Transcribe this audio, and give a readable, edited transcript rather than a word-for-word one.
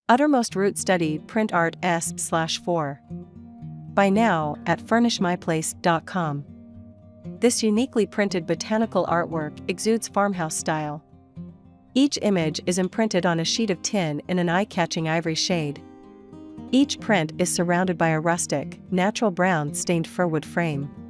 Uttermost Root Study Print Art S/4. Buy now at furnishmyplace.com. This uniquely printed botanical artwork exudes farmhouse style. Each image is imprinted on a sheet of tin in an eye-catching ivory shade. Each print is surrounded by a rustic, natural brown stained firwood frame.